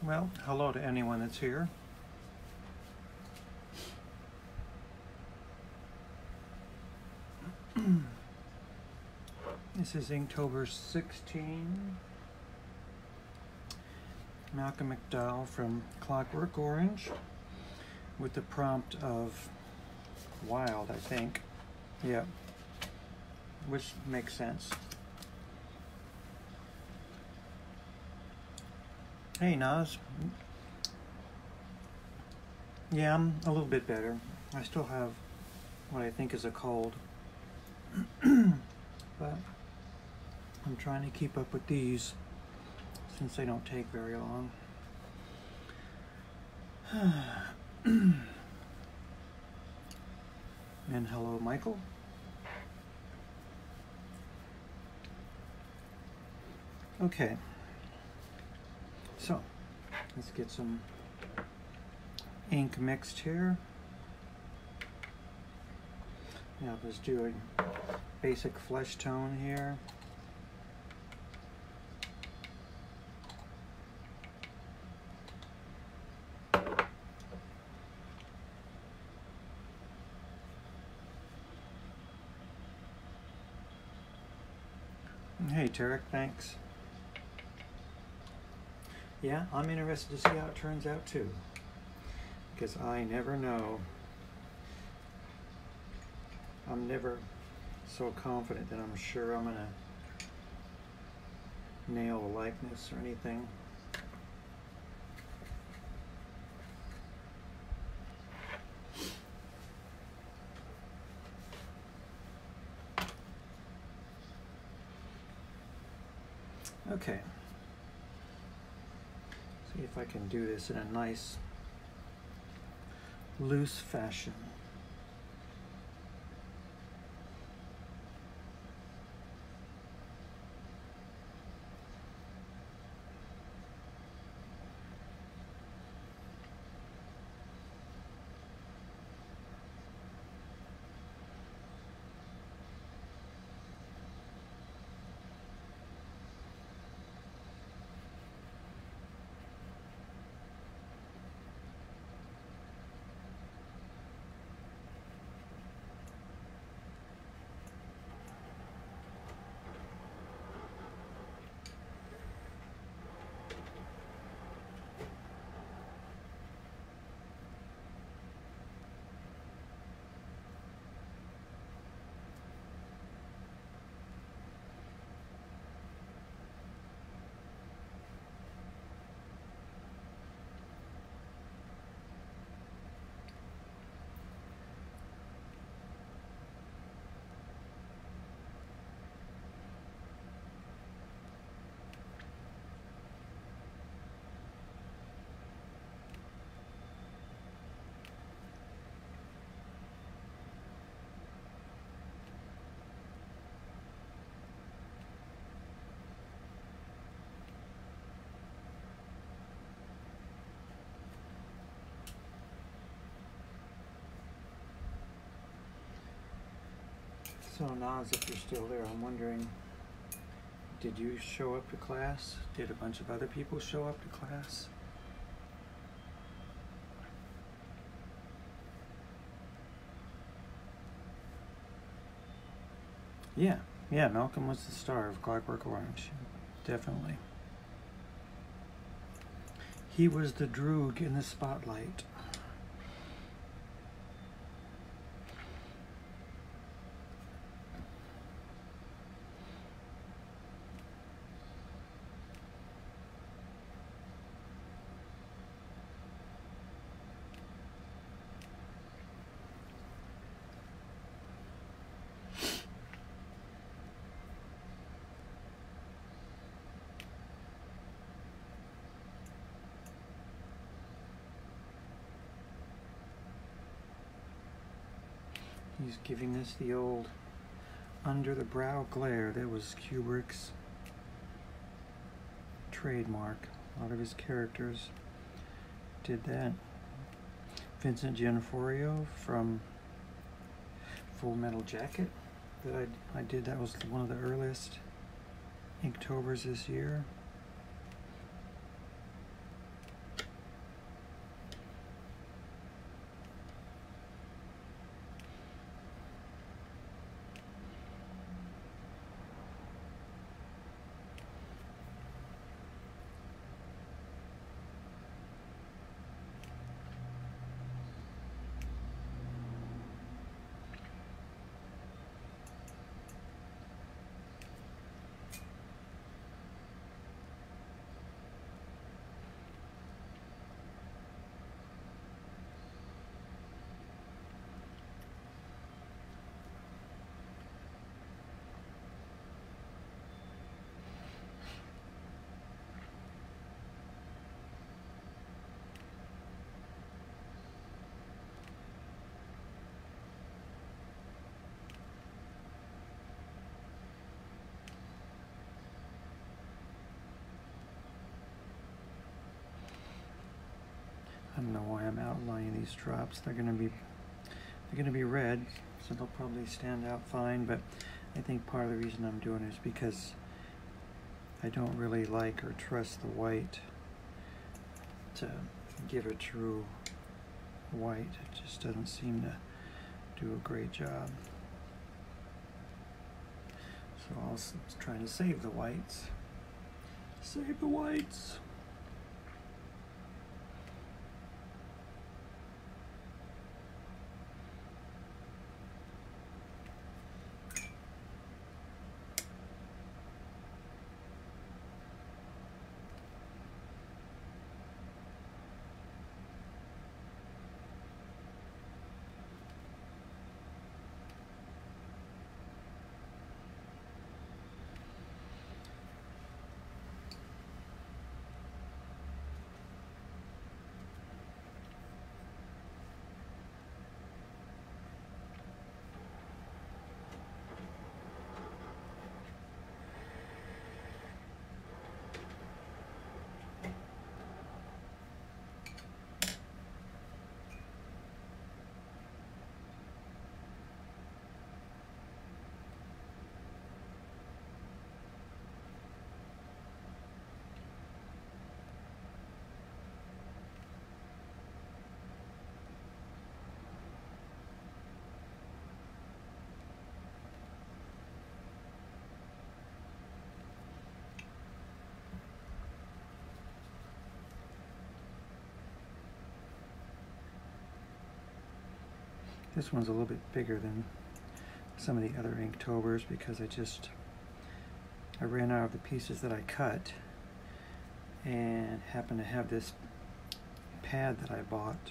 Well, hello to anyone that's here. This is Inktober 16. Malcolm McDowell from Clockwork Orange with the prompt of wild, I think. Yeah, which makes sense. Hey, Naz. Yeah, I'm a little bit better. I still have what I think is a cold, but I'm trying to keep up with these since they don't take very long. And hello, Michael. Okay, so let's get some ink mixed here. Now let's do a basic flesh tone here. Hey Tarek, thanks. Yeah, I'm interested to see how it turns out too, because I never know. I'm never so confident that I'm sure I'm gonna nail a likeness or anything. Okay. See if I can do this in a nice loose fashion. So Naz, if you're still there, I'm wondering, did you show up to class? Did a bunch of other people show up to class? Yeah, Malcolm was the star of Clockwork Orange, definitely. He was the droog in the spotlight. He's giving us the old under the brow glare. That was Kubrick's trademark. A lot of his characters did that. Vincent Gianforio from Full Metal Jacket that I did. That was one of the earliest Inktobers this year. don't know why I'm outlining these drops. They're gonna be red, so they'll probably stand out fine, but I think part of the reason I'm doing it is because I don't really like or trust the white to give a true white. It just doesn't seem to do a great job. So I'll try to save the whites. Save the whites! This one's a little bit bigger than some of the other Inktobers because I ran out of the pieces that I cut and happened to have this pad that I bought,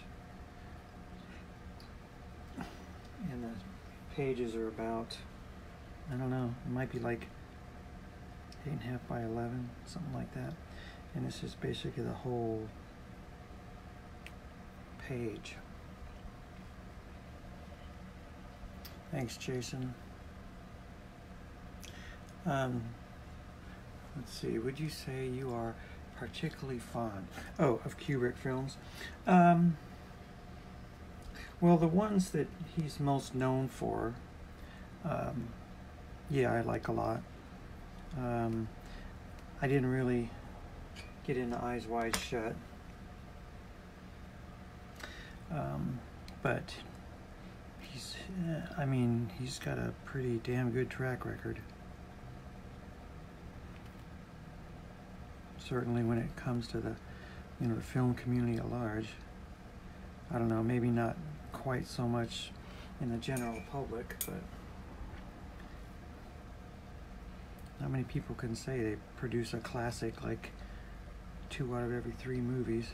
and the pages are about, I don't know, it might be like 8.5 by 11, something like that, and this is basically the whole page. Thanks, Jason. Let's see, would you say you are particularly fond, of Kubrick films? Well, the ones that he's most known for, yeah, I like a lot. I didn't really get into Eyes Wide Shut, but he's got a pretty damn good track record. Certainly when it comes to the, the film community at large. I don't know, maybe not quite so much in the general public, but not many people can say they produce a classic like 2 out of every 3 movies.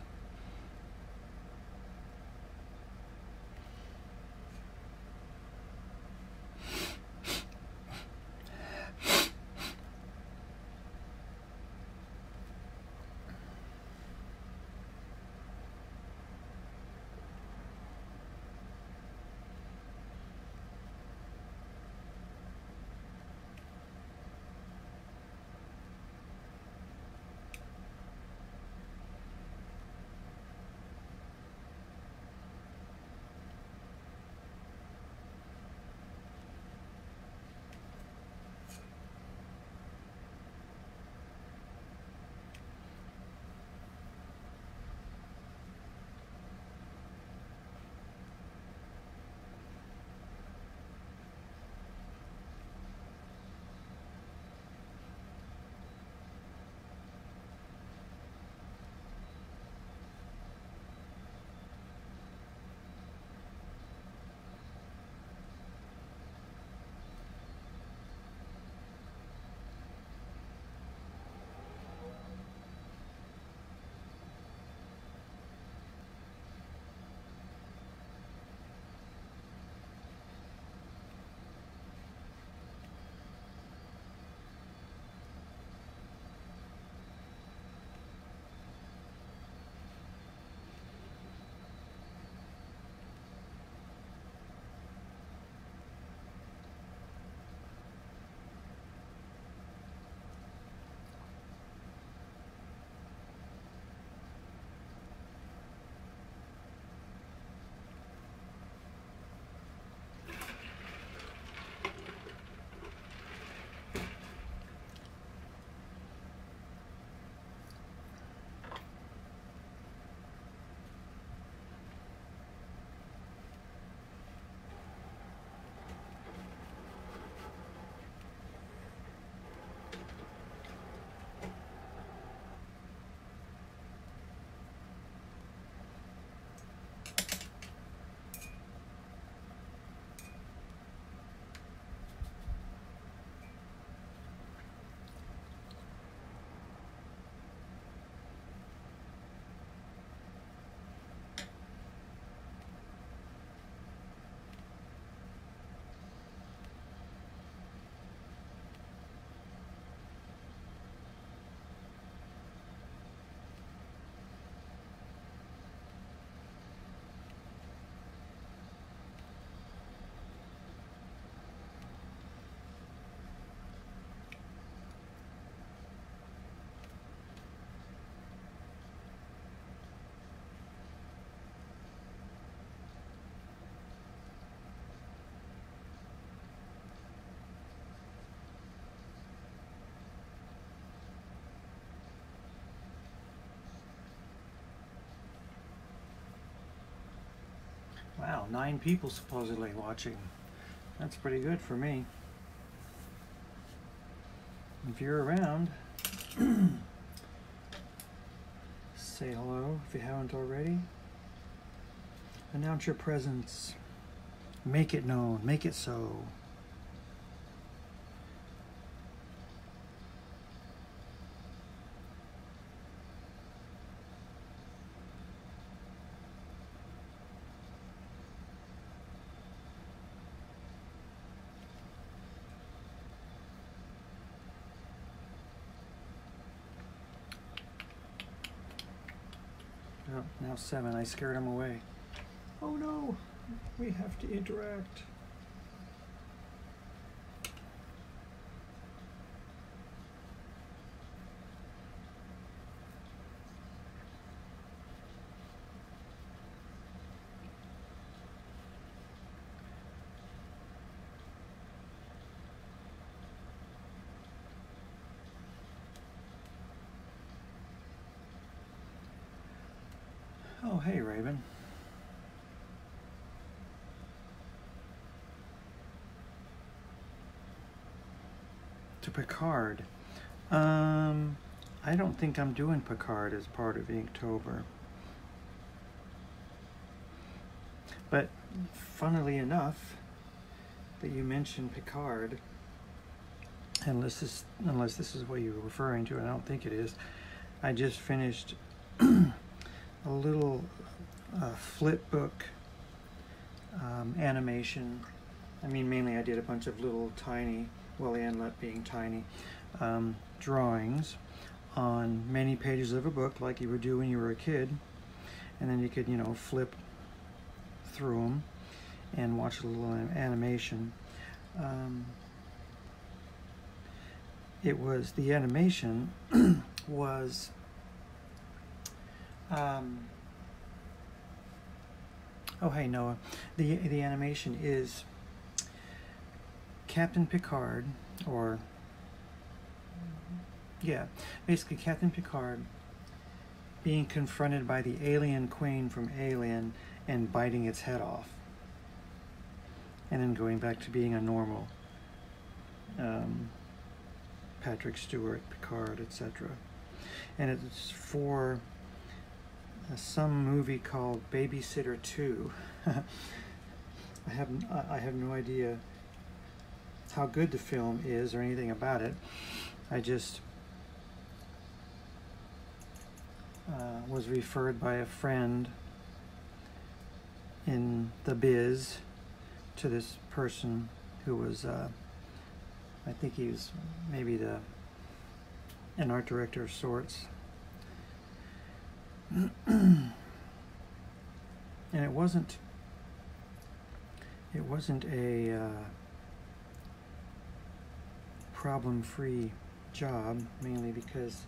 Wow, 9 people supposedly watching. That's pretty good for me. If you're around, say hello if you haven't already. Announce your presence. Make it known. Make it so. Oh, now 7. I scared him away. Oh no, we have to interact. Oh, hey, Raven. To Picard. I don't think I'm doing Picard as part of Inktober. But funnily enough, that you mentioned Picard, unless this is what you were referring to, and I don't think it is, I just finished a little flip book animation. I mean, mainly I did a bunch of little tiny, well, they ended up being tiny, drawings on many pages of a book like you would do when you were a kid. And then you could, you know, flip through them and watch a little animation. The animation was oh, hey, Noah. The animation is Captain Picard, or yeah, basically Captain Picard being confronted by the alien queen from Alien and biting its head off, and then going back to being a normal Patrick Stewart, Picard, etc. And it's for some movie called Babysitter 2. I have no idea how good the film is or anything about it. I just was referred by a friend in the biz to this person who was, I think he was maybe an art director of sorts. And it wasn't a problem-free job, mainly because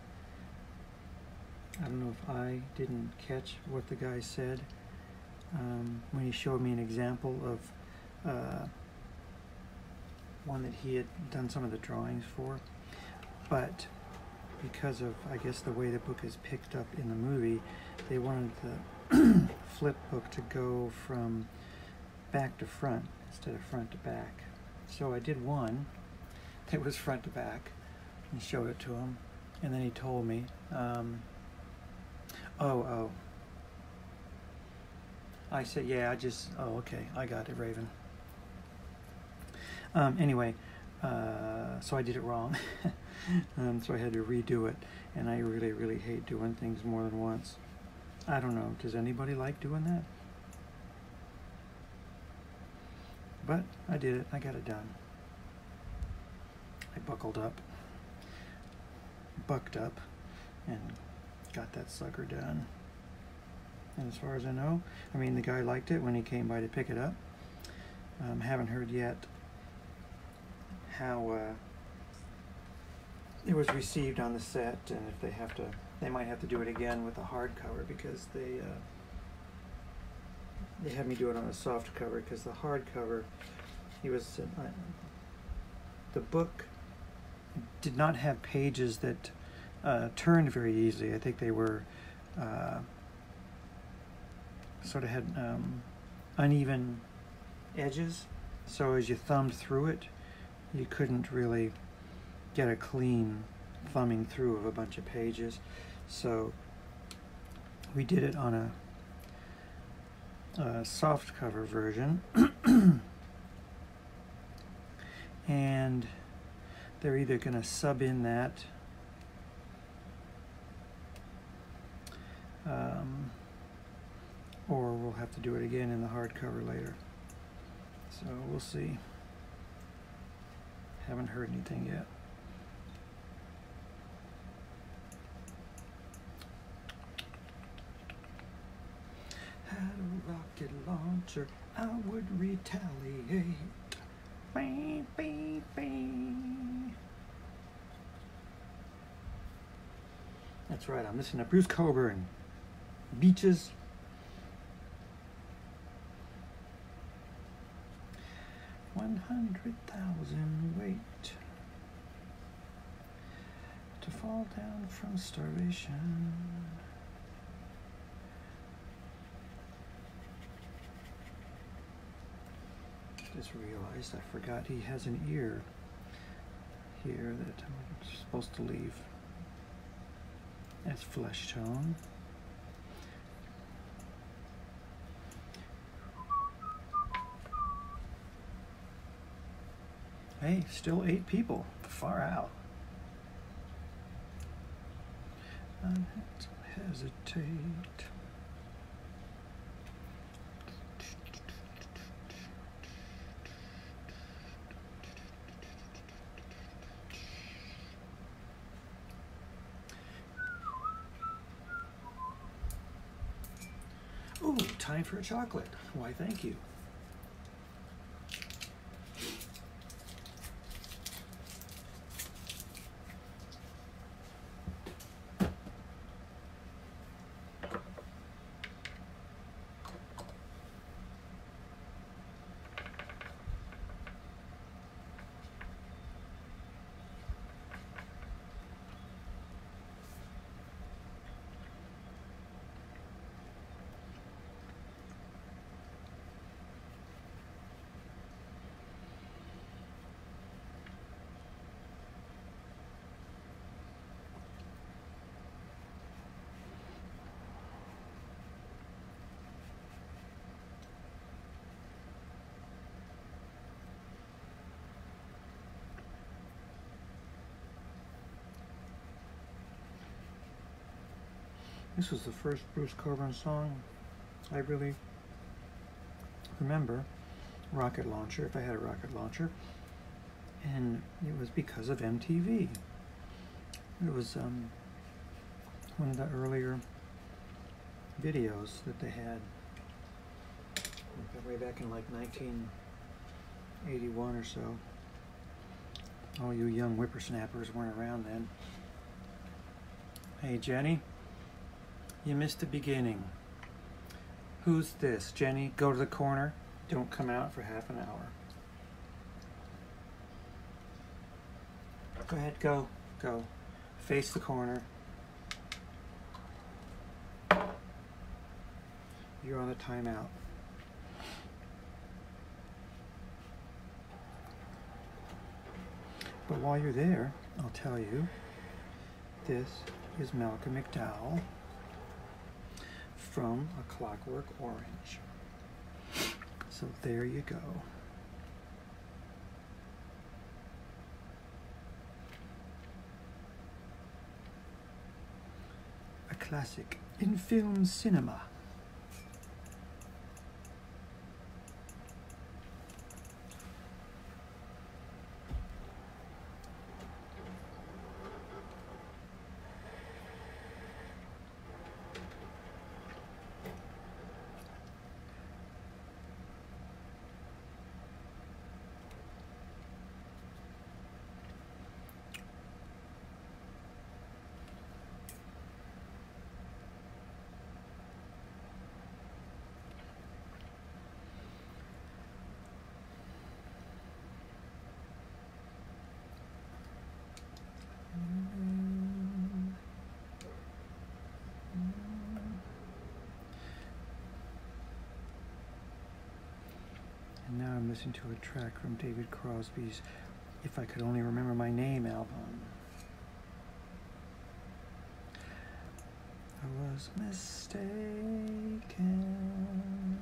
I don't know if I didn't catch what the guy said when he showed me an example of one that he had done some of the drawings for, but because of, I guess, the way the book is picked up in the movie, they wanted the flip book to go from back to front instead of front to back. So I did one that was front to back and showed it to him, and then he told me, I said, yeah, okay, I got it, Raven. Anyway, so I did it wrong. So I had to redo it, and I really, really hate doing things more than once. I don't know, does anybody like doing that? But I did it, I got it done. I bucked up, and got that sucker done. And as far as I know, I mean, the guy liked it when he came by to pick it up. Haven't heard yet how it was received on the set, and if they might have to do it again with a hardcover, because they had me do it on a soft cover, because the hardcover, the book did not have pages that turned very easily. I think they were sort of had uneven edges, so as you thumbed through it, you couldn't really get a clean thumbing through of a bunch of pages. So we did it on a soft cover version. And they're either going to sub in that or we'll have to do it again in the hardcover later. So we'll see. Haven't heard anything yet. Had a rocket launcher, I would retaliate. Bang, bang, bang. That's right, I'm listening to Bruce Cockburn. Beaches. $100,000 wait to fall down from starvation. Just realized I forgot he has an ear here that I'm supposed to leave. That's flesh tone. Hey, still 8 people. Far out. I had to hesitate. Ooh, time for a chocolate. Why, thank you. This was the first Bruce Cockburn song I really remember. Rocket launcher, if I had a rocket launcher. And it was because of MTV. It was one of the earlier videos that they had way back in like 1981 or so. All you young whippersnappers weren't around then. Hey Jenny, you missed the beginning. Who's this? Jenny, go to the corner. Don't come out for half an hour. Go ahead, go. Face the corner. You're on a timeout. But while you're there, I'll tell you, this is Malcolm McDowell from A Clockwork Orange. So there you go. A classic in film cinema. And now I'm listening to a track from David Crosby's If I Could Only Remember My Name album. I was mistaken.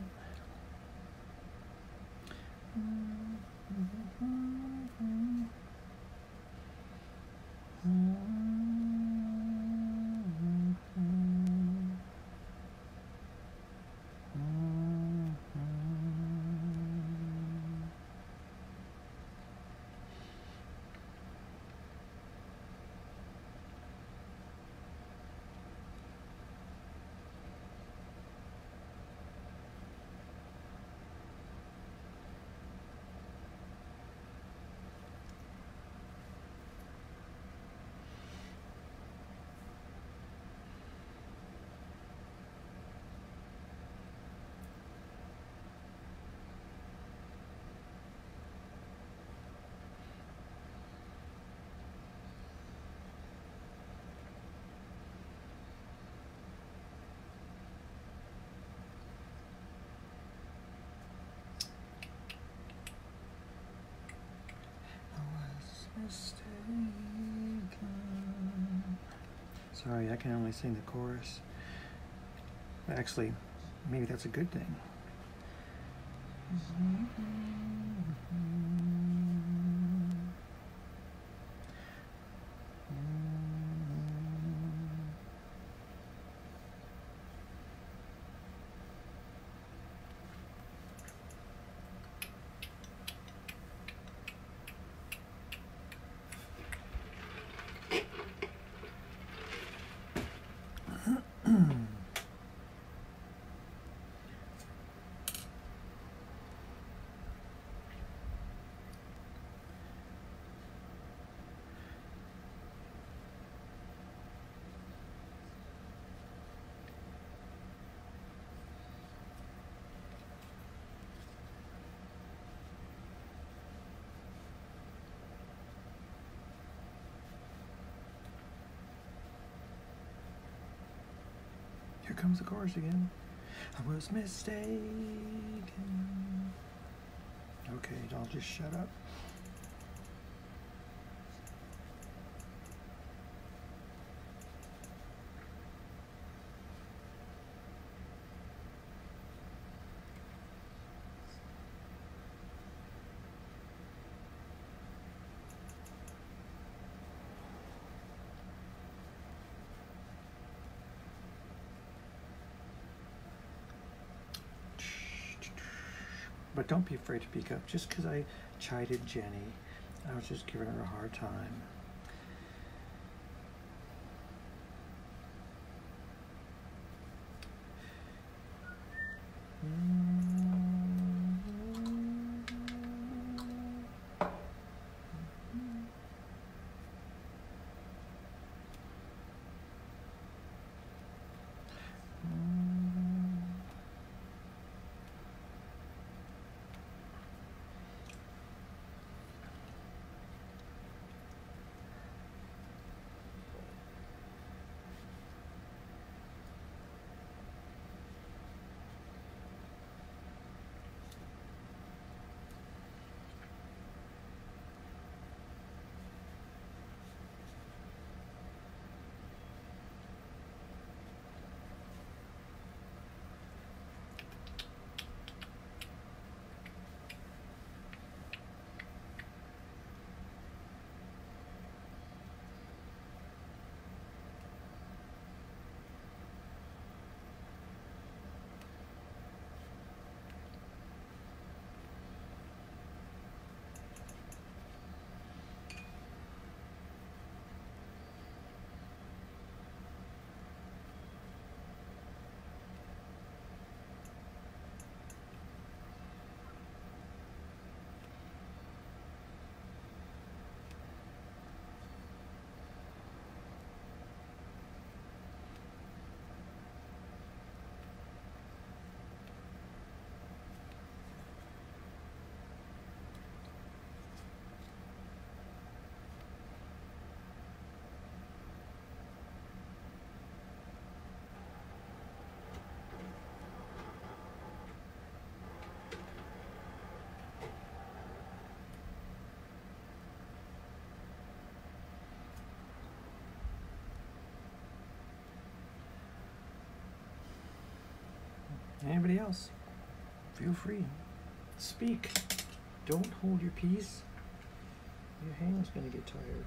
Sorry, I can only sing the chorus. Actually, maybe that's a good thing. Here comes the chorus again. I was mistaken. Okay, I'll just shut up. But don't be afraid to speak up. Just because I chided Jenny, I was just giving her a hard time. Anybody else? Feel free. Speak. Don't hold your peace. Your hand's going to get tired.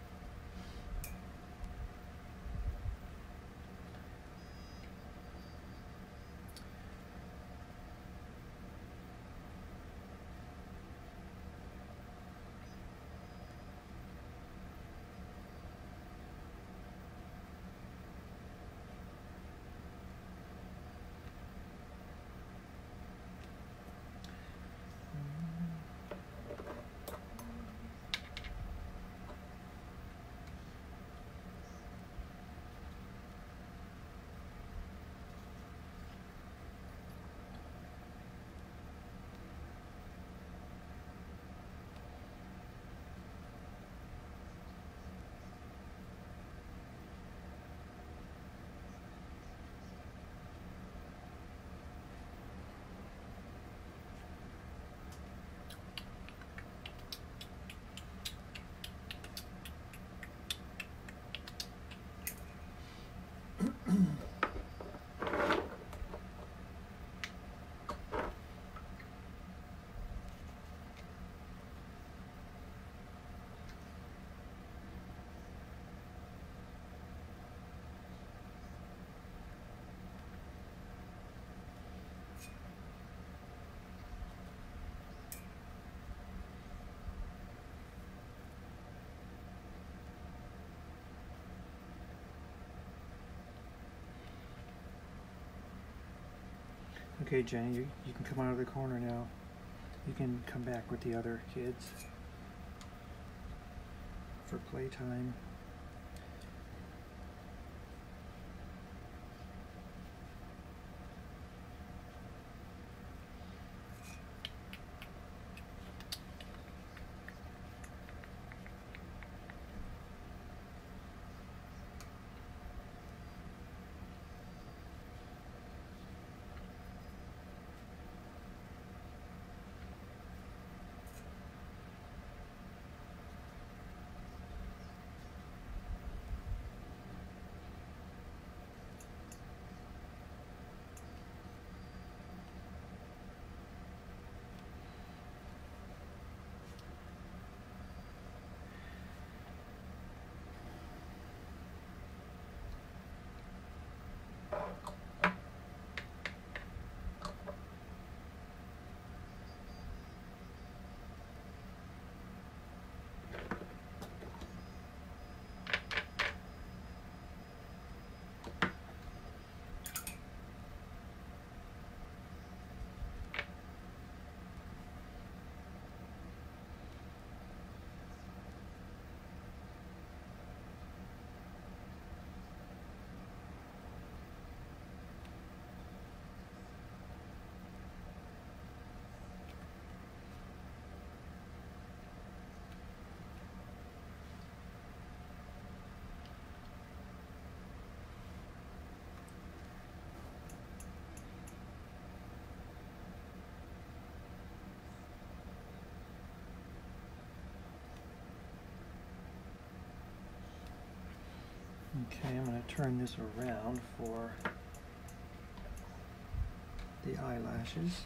Okay, Jenny, you can come out of the corner now. You can come back with the other kids for playtime. Okay, I'm going to turn this around for the eyelashes.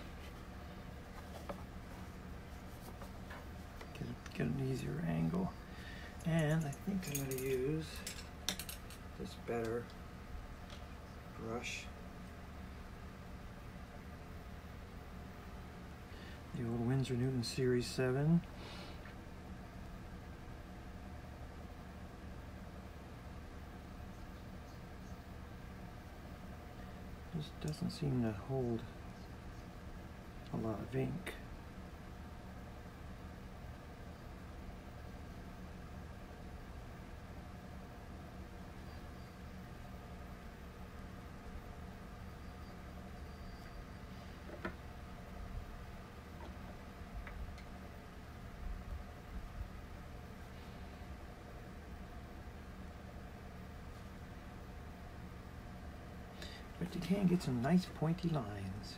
Get an easier angle. And I think I'm going to use this better brush. The old Winsor Newton Series 7. Just doesn't seem to hold a lot of ink. But you can get some nice pointy lines.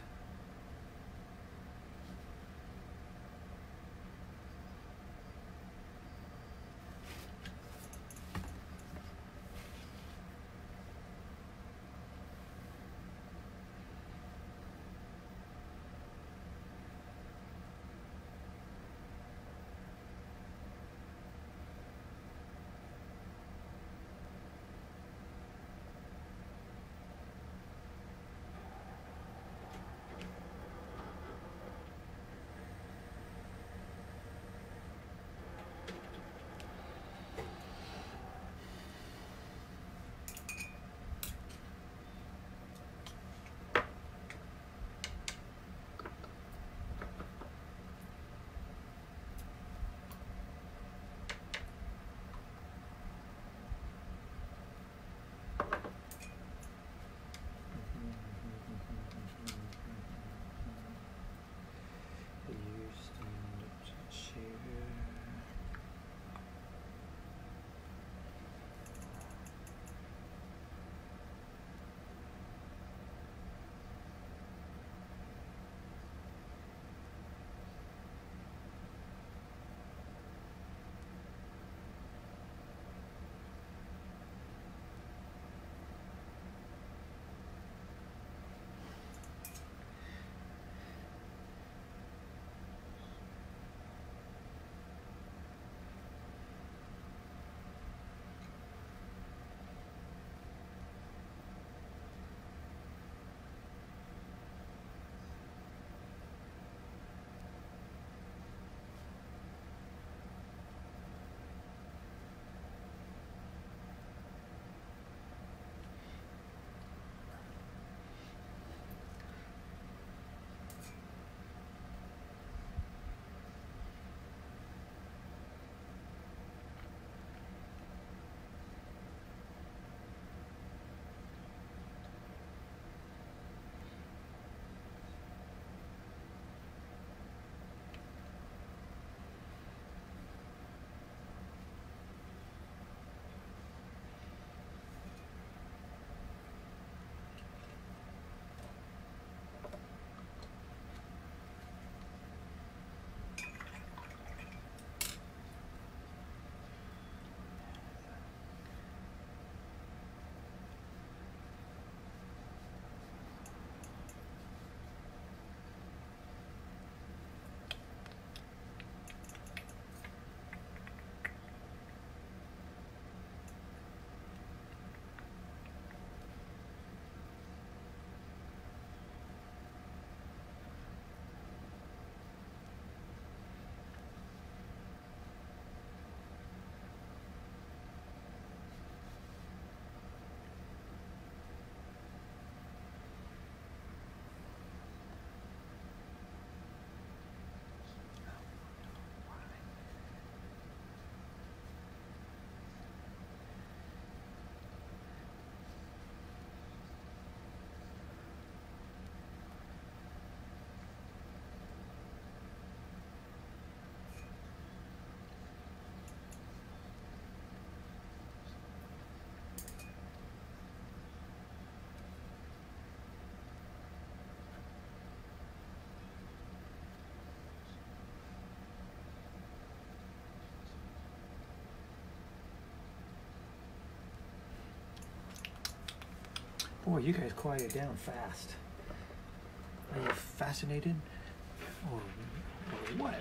Boy, you guys quieted down fast. Are you fascinated? Or what?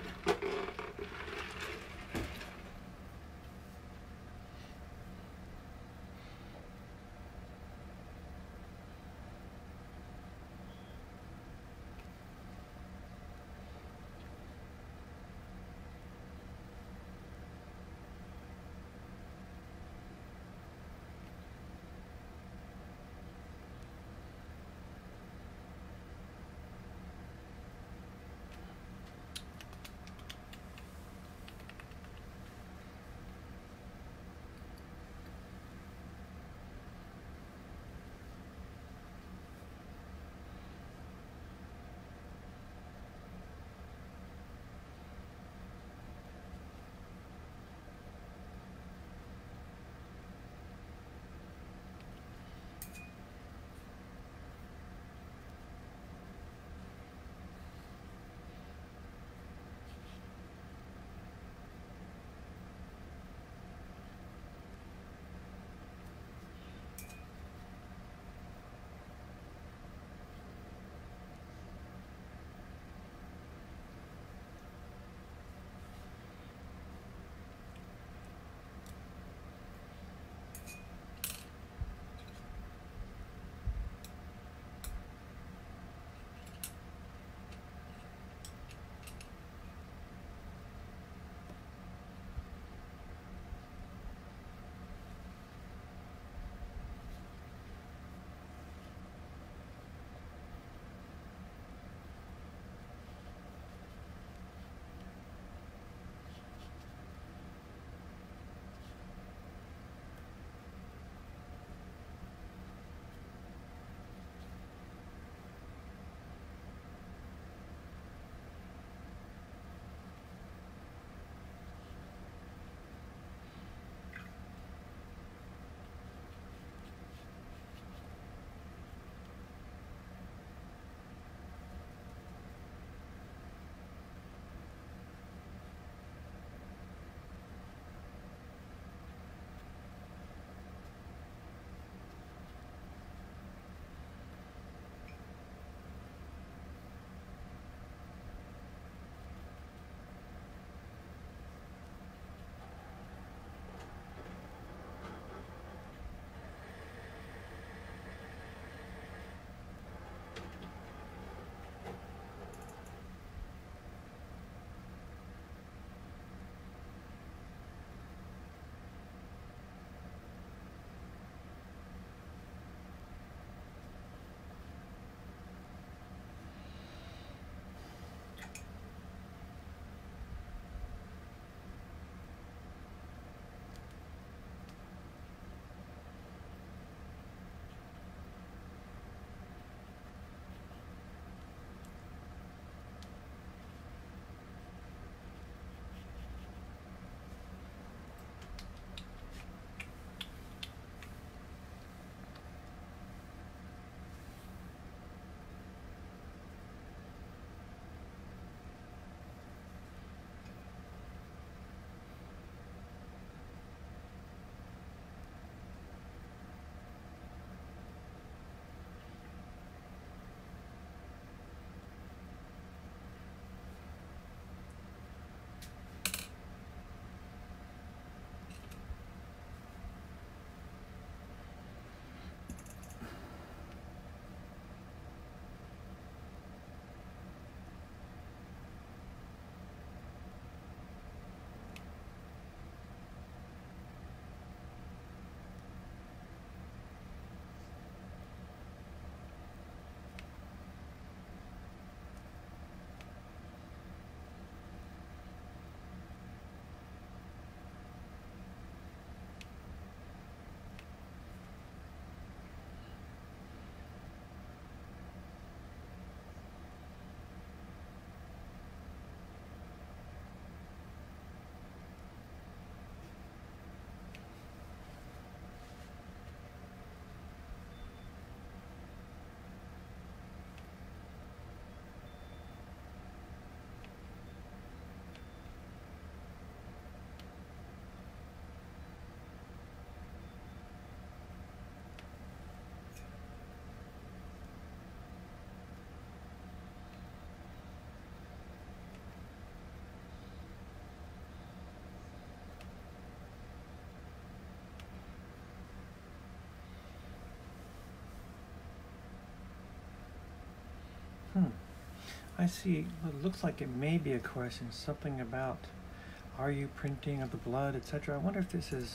I see. It looks like it may be a question. Something about, are you printing of the blood, etc. I wonder if this is,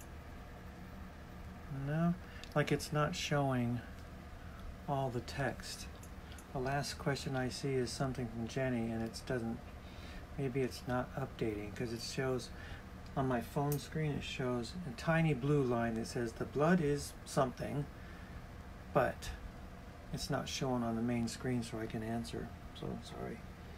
no, like it's not showing all the text. The last question I see is something from Jenny, and it doesn't, maybe it's not updating, because it shows on my phone screen, it shows a tiny blue line that says the blood is something, but it's not showing on the main screen so I can answer. So sorry.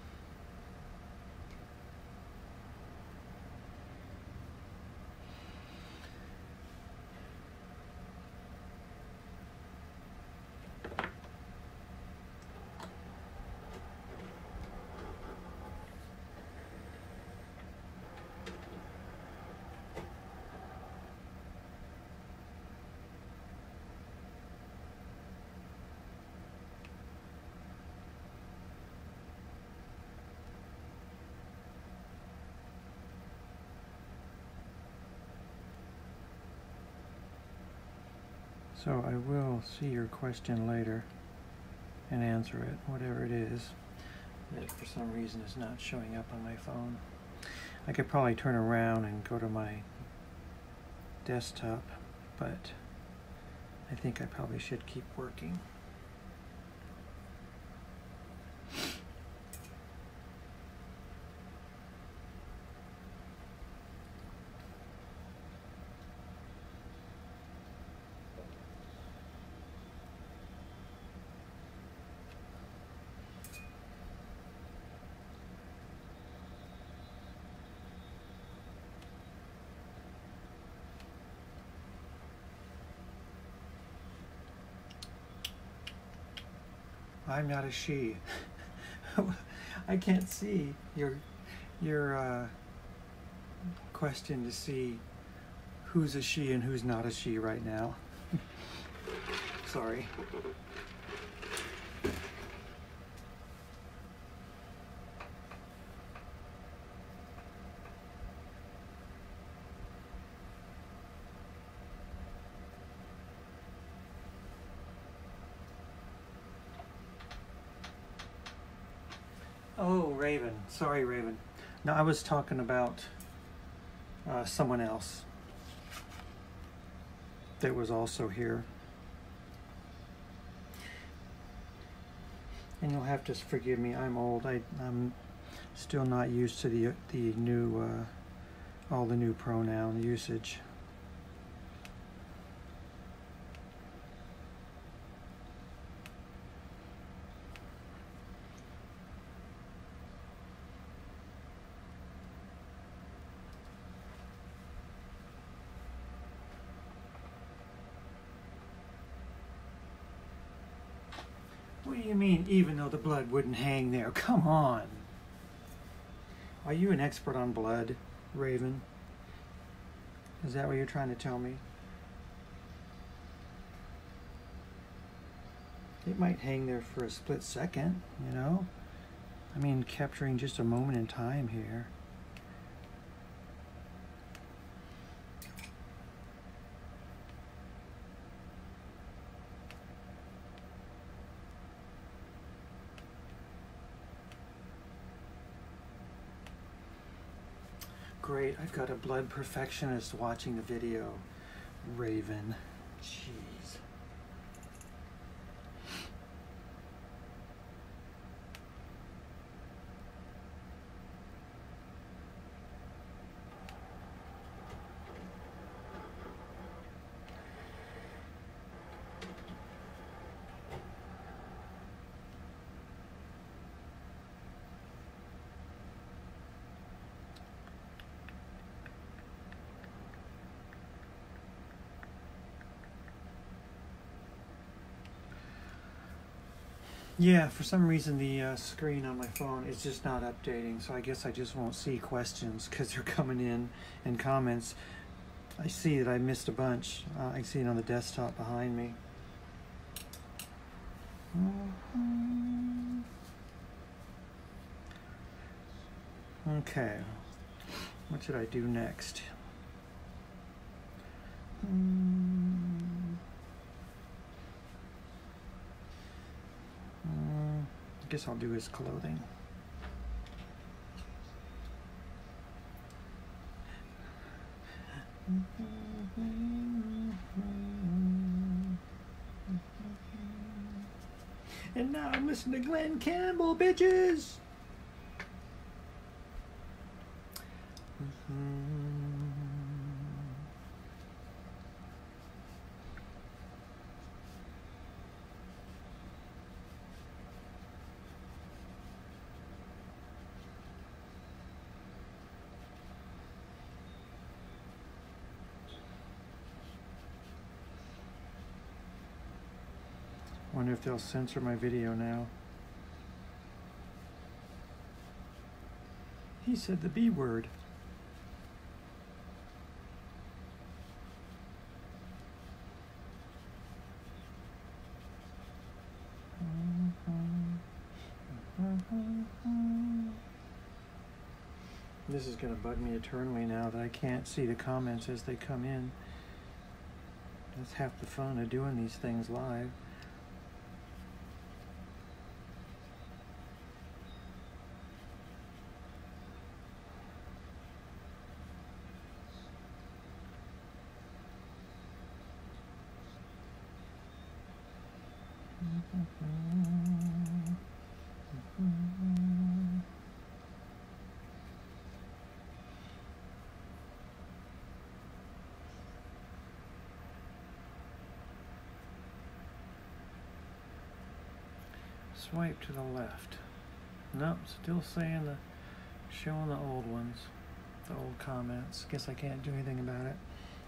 So I will see your question later and answer it, whatever it is that for some reason is not showing up on my phone. I could probably turn around and go to my desktop, but I think I probably should keep working. I'm not a she. I can't see your question to see who's a she and who's not a she right now. Sorry. Oh, Raven. Sorry, Raven. No, I was talking about someone else that was also here. And you'll have to forgive me. I'm old. I'm still not used to the new all the new pronoun usage. What do you mean, even though the blood wouldn't hang there? Come on. Are you an expert on blood, Raven? Is that what you're trying to tell me? It might hang there for a split second, you know? I mean, capturing just a moment in time here. Great, I've got a blood perfectionist watching the video. Raven. Jeez. Yeah, for some reason the screen on my phone is just not updating, so I guess I just won't see questions because they're coming in and comments. I see that I missed a bunch. I see it on the desktop behind me. Okay, what should I do next? Guess I'll do his clothing. And now I'm listening to Glenn Campbell, bitches! Wonder if they'll censor my video now. He said the B word. This is going to bug me eternally now that I can't see the comments as they come in. That's half the fun of doing these things live. Swipe to the left. Nope, still saying showing the old ones, the old comments. Guess I can't do anything about it.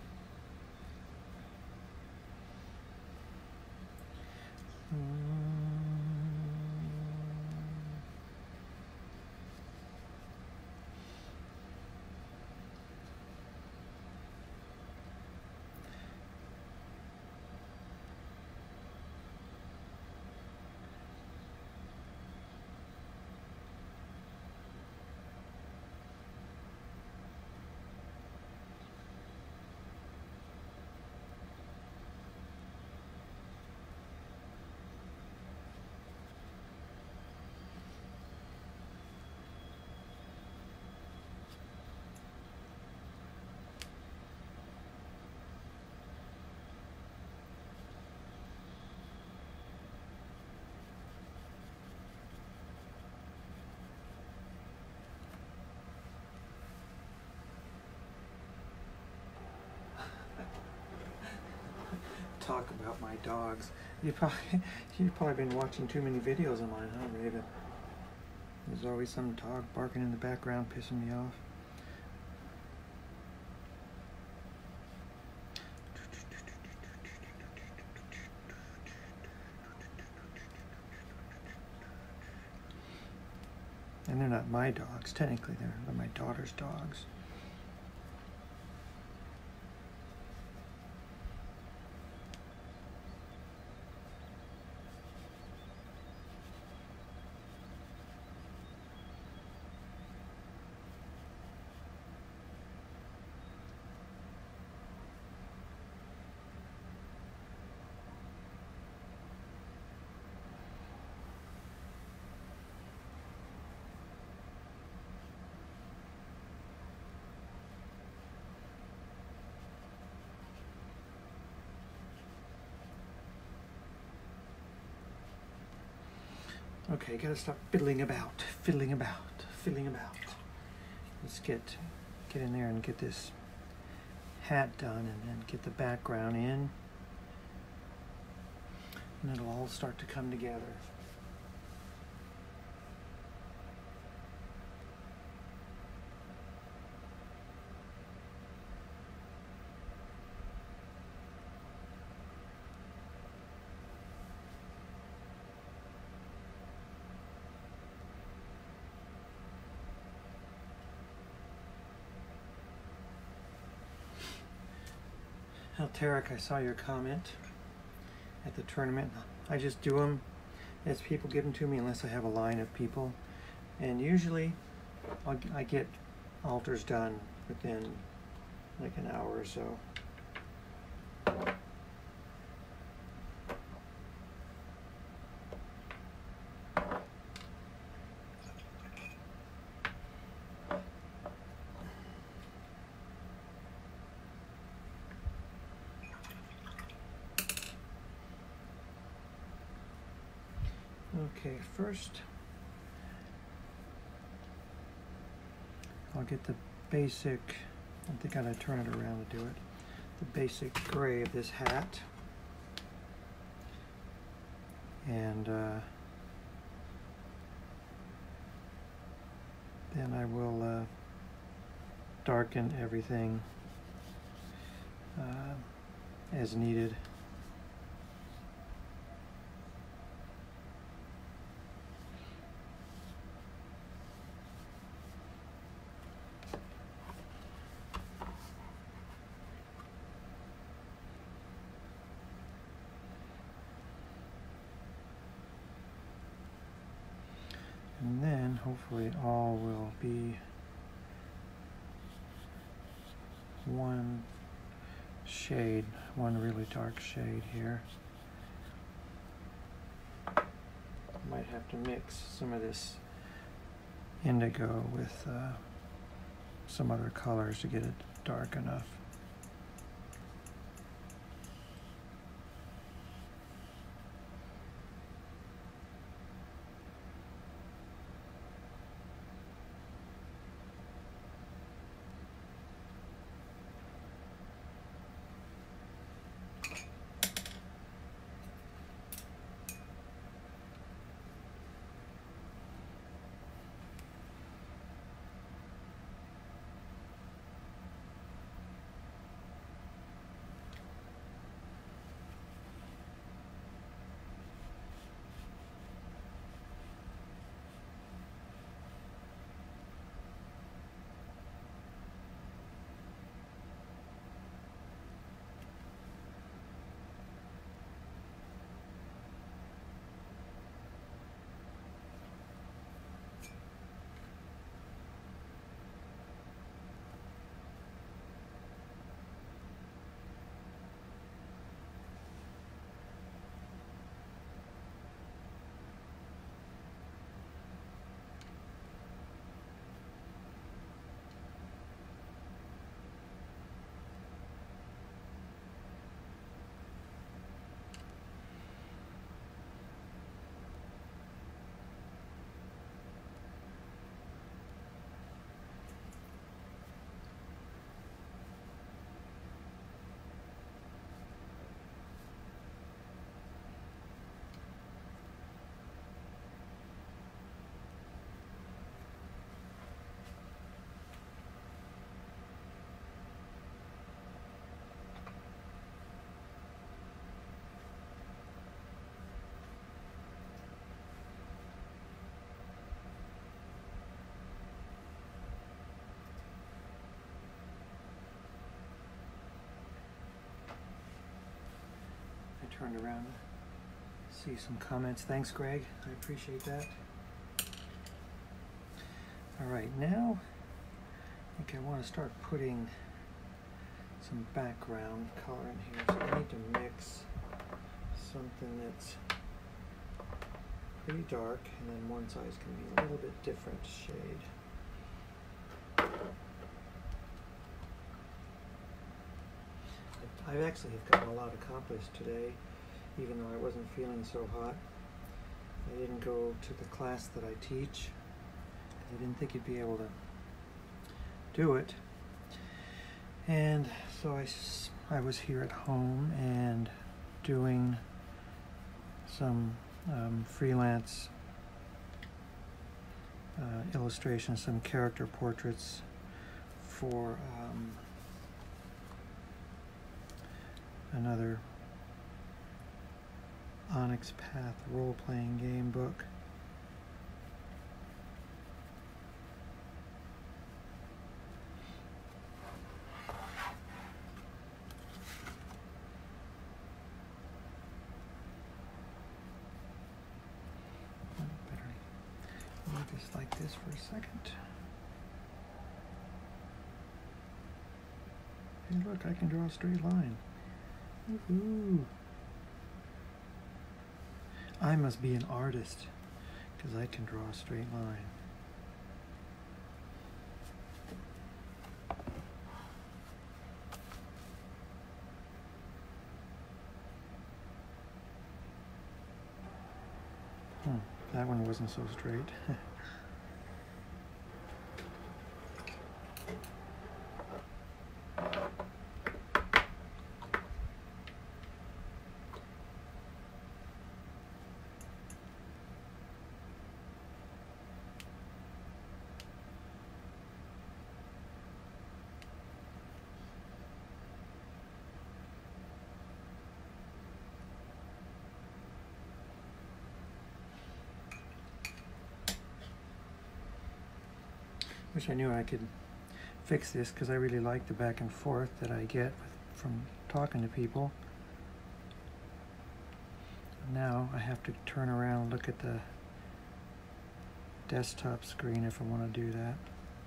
Talk about my dogs. You've probably been watching too many videos of mine, huh, Raven? There's always some dog barking in the background, pissing me off. And they're not my dogs, technically they're my daughter's dogs. Okay, gotta stop fiddling about. Let's get in there and get this hat done and then get the background in. And it'll all start to come together. Tarek, I saw your comment at the tournament. I just do them as people give them to me unless I have a line of people. And usually I get altars done within like an hour or so. Okay, first I'll get the basic, I think I gotta turn it around to do it, the basic gray of this hat. And then I will darken everything as needed. And then hopefully all will be one shade, one really dark shade here. Might have to mix some of this indigo with some other colors to get it dark enough. Turned around to see some comments. Thanks, Greg. I appreciate that. All right, now I think I want to start putting some background color in here. So I need to mix something that's pretty dark, and then one side is going to be a little bit different shade. I actually have gotten a lot accomplished today, even though I wasn't feeling so hot. I didn't go to the class that I teach, because I didn't think you'd be able to do it. And so I was here at home and doing some freelance illustrations, some character portraits for another Onyx Path role-playing game book. Let me just like this for a second. Hey, look, I can draw a straight line. Woohoo! I must be an artist, because I can draw a straight line. That one wasn't so straight. Wish I knew I could fix this, because I really like the back and forth that I get from talking to people. Now I have to turn around and look at the desktop screen if I want to do that.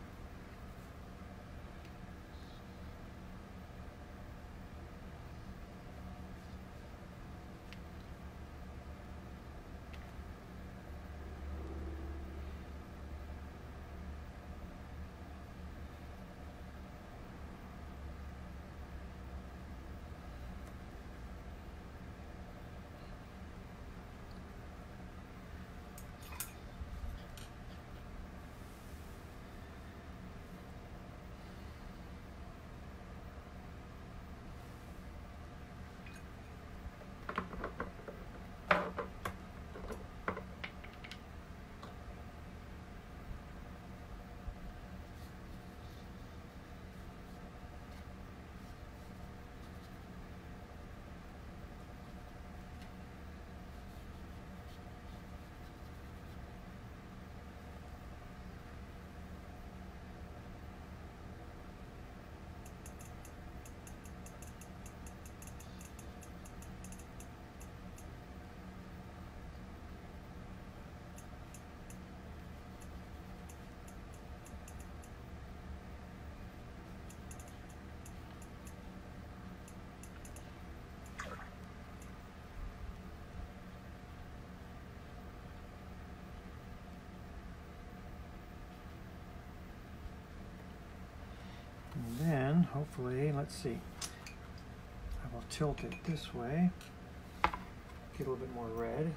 And then, hopefully, let's see, I will tilt it this way, get a little bit more red,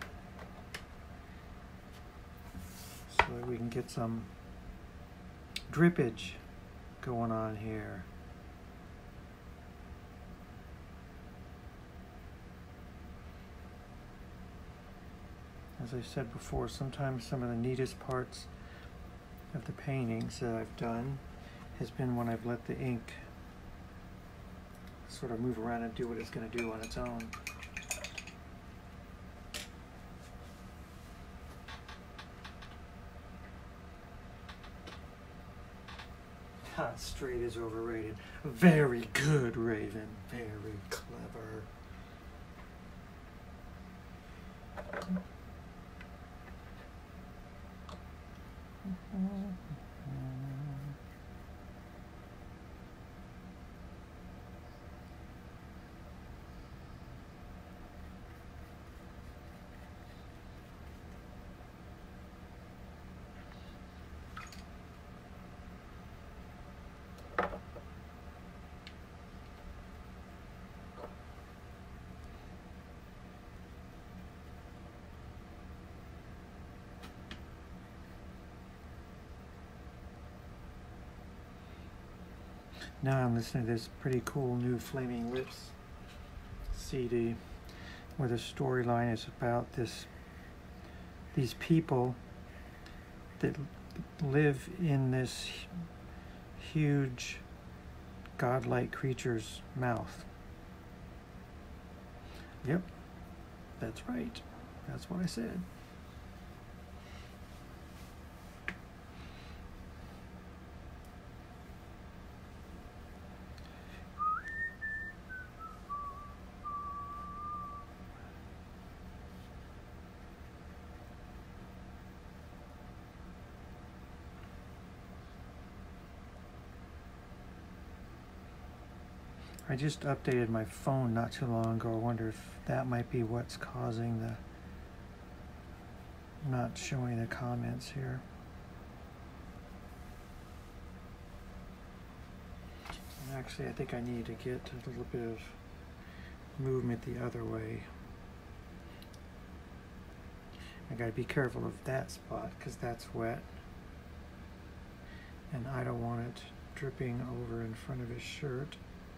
so that we can get some drippage going on here. As I said before, sometimes some of the neatest parts of the paintings that I've done has been when I've let the ink sort of move around and do what it's going to do on its own. Straight is overrated. Very good, Raven. Very clever. Now I'm listening to this pretty cool new Flaming Lips CD, where the storyline is about these people that live in this huge godlike creature's mouth. Yep, that's right. That's what I said. I just updated my phone not too long ago. I wonder if that might be what's causing the not showing the comments here. And actually, I think I need to get a little bit of movement the other way. I gotta be careful of that spot because that's wet. And I don't want it dripping over in front of his shirt.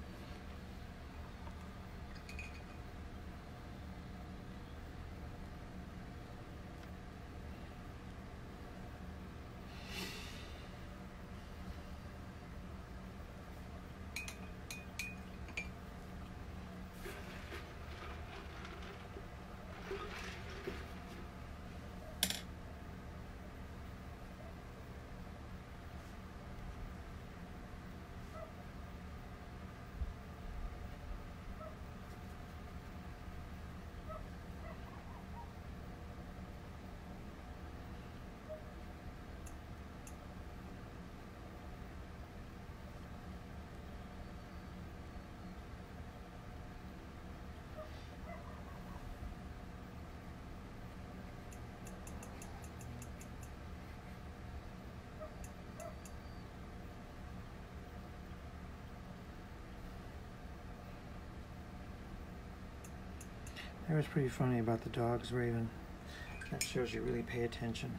That was pretty funny about the dogs, Raven. That shows you really pay attention.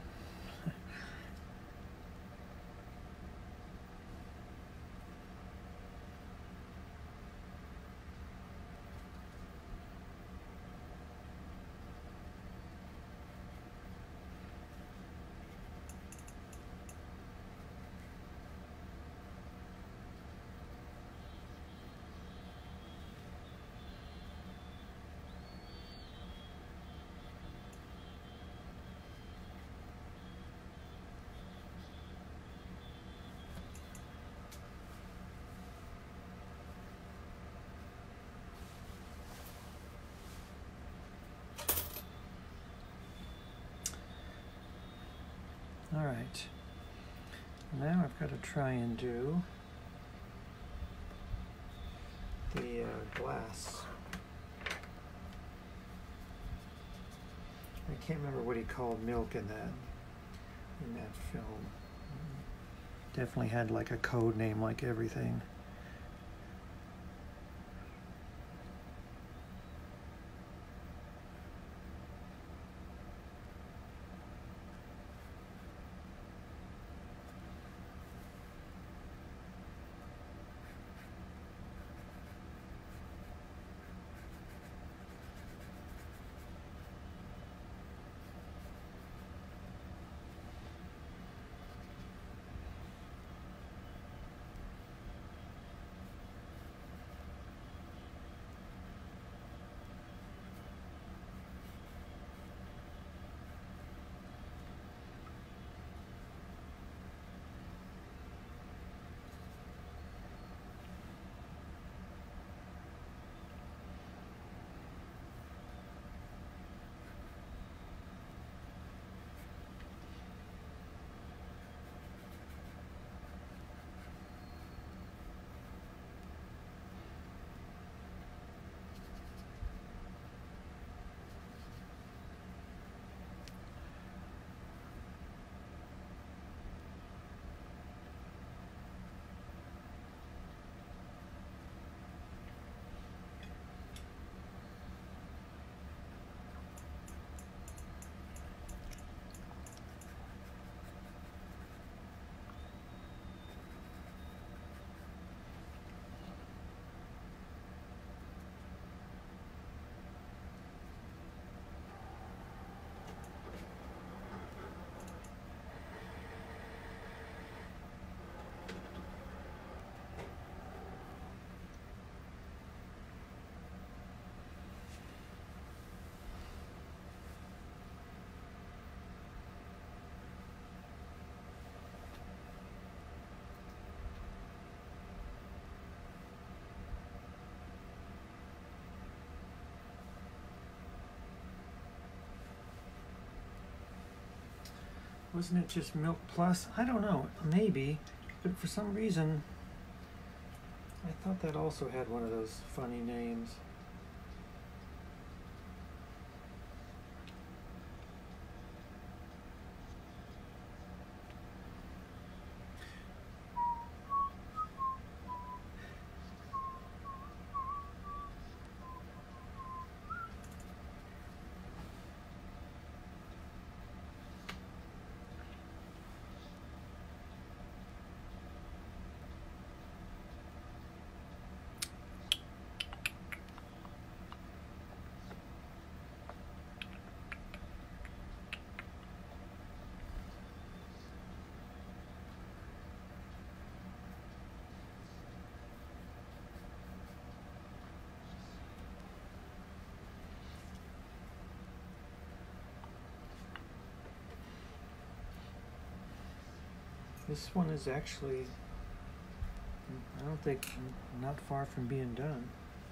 All right, now I've got to try and do the glass. I can't remember what he called milk in that film. Definitely had like a code name like everything. Wasn't it just Milk Plus? I don't know, maybe, but for some reason I thought that also had one of those funny names. This one is actually, I don't think, not far from being done.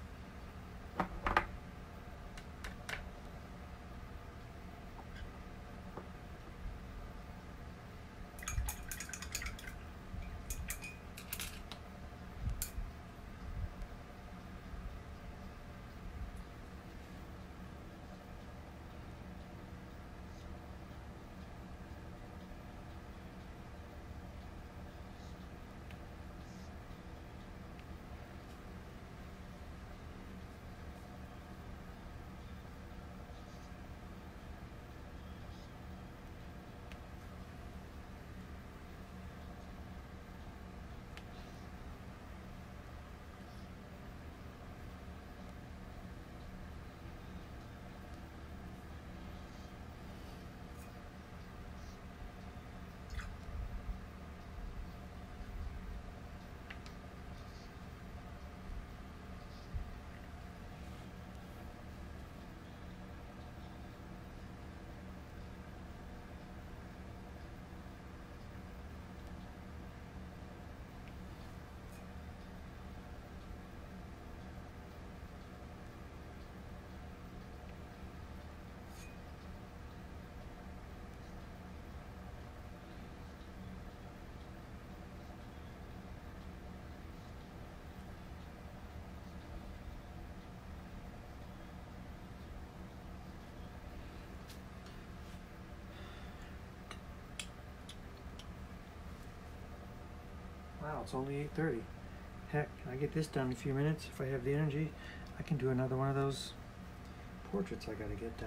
Wow, it's only 8:30. Heck, I get this done in a few minutes. If I have the energy, I can do another one of those portraits I gotta get done.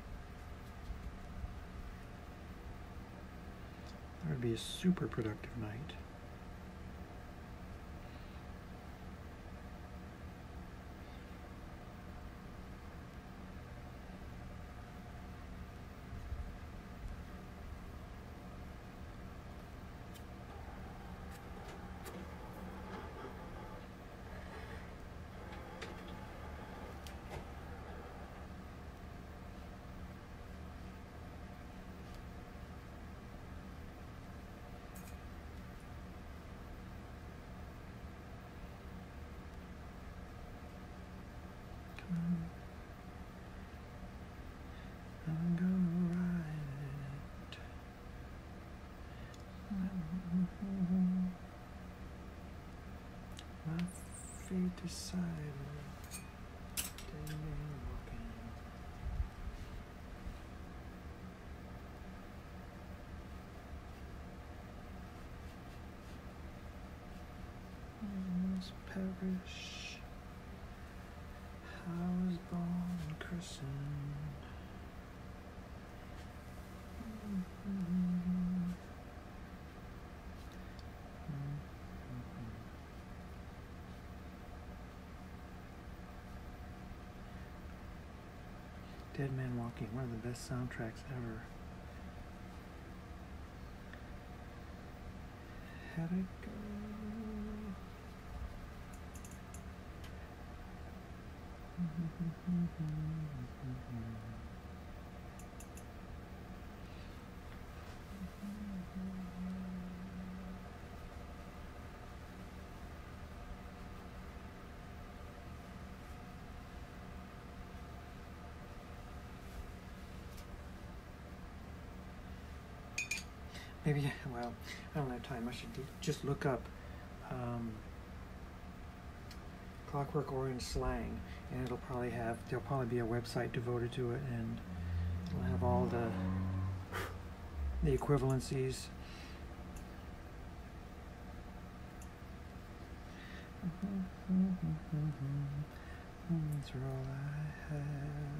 That would be a super productive night. I'm gonna ride it. My feet decided. Dead man walking. Almost perish. I was born christened. Dead Man Walking, one of the best soundtracks ever. How'd it go? Maybe, well, I don't have time. I should just look up Clockwork Orange slang, and it'll probably have, there'll probably be a website devoted to it, and it'll have all the equivalencies. That's all I have.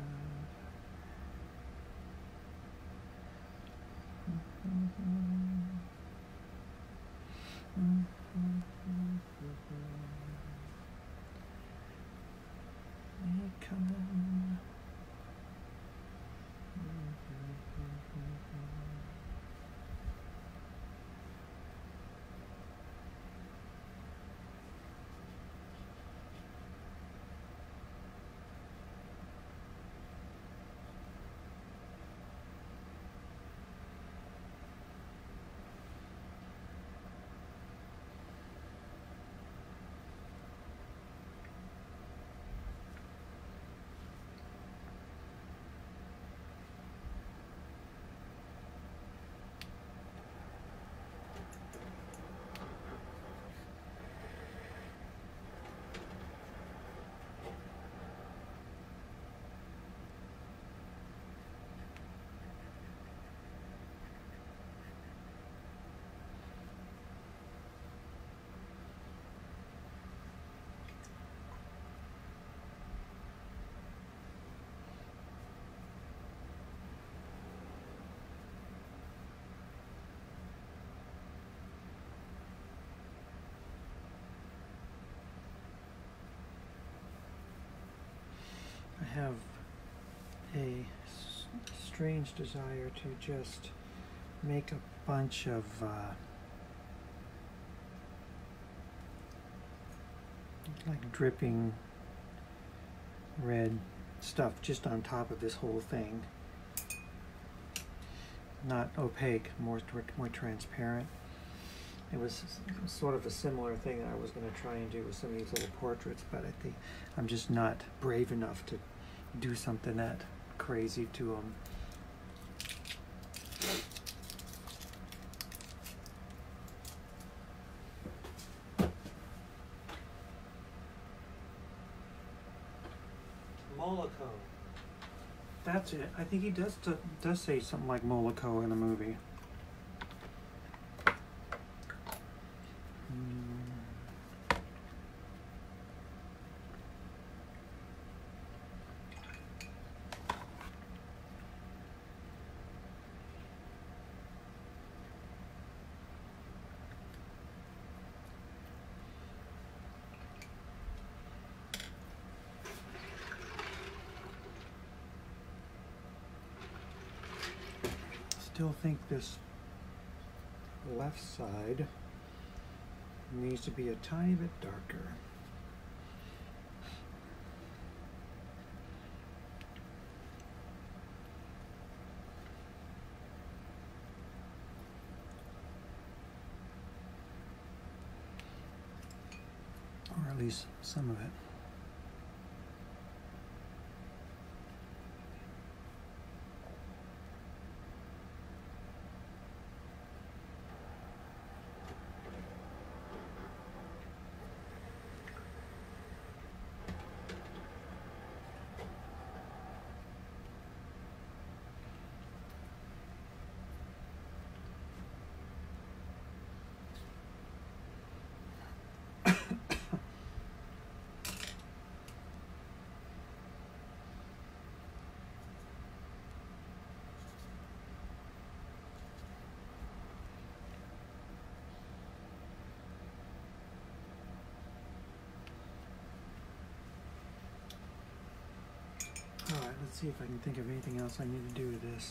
Coming. have a strange desire to just make a bunch of like dripping red stuff just on top of this whole thing. Not opaque, more transparent. It was sort of a similar thing that I was going to try and do with some of these little portraits, but I think I'm just not brave enough to do something that crazy to them. Moloco. That's it. I think he does say something like Moloco in the movie. Still think this left side needs to be a tiny bit darker. Or at least some of it. Alright, let's see if I can think of anything else I need to do to this.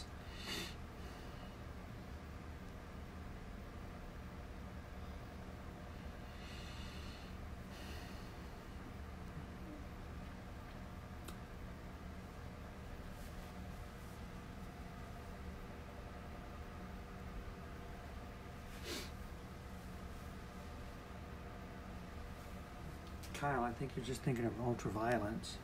Kyle, I think you're just thinking of ultraviolence.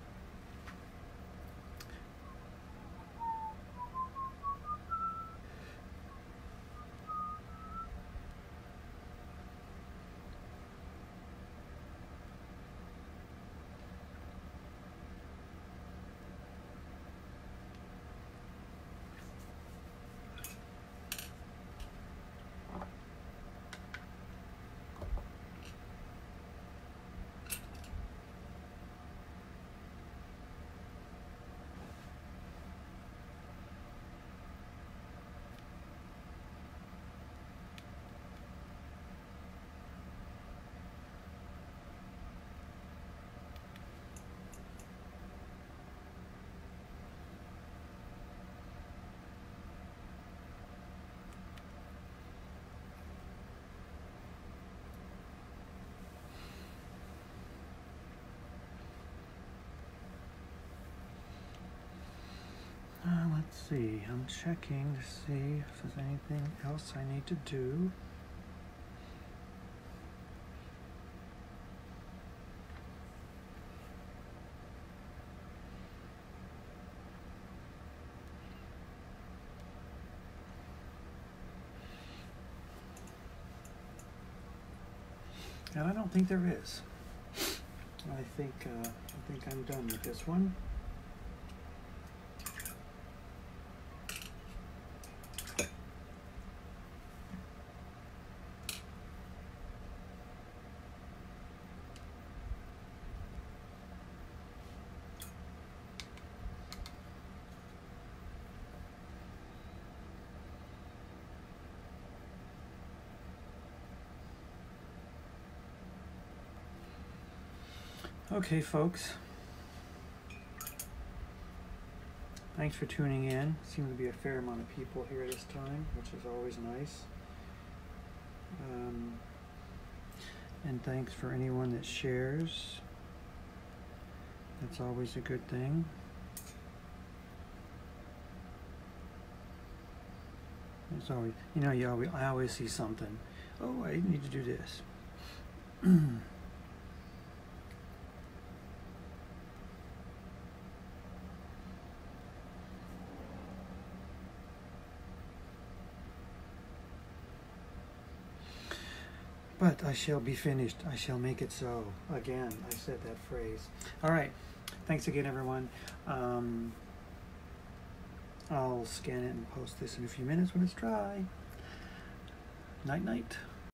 Let's see, I'm checking to see if there's anything else I need to do. And I don't think there is. I think I'm done with this one. Okay, folks, Thanks for tuning in. Seems to be a fair amount of people here this time, which is always nice. And thanks for anyone that shares. That's always a good thing. It's always, you know, I always see something. Oh, I need to do this. But I shall be finished. I shall make it so. Again, I said that phrase. All right. Thanks again, everyone. I'll scan it and post this in a few minutes when it's dry. Night, night.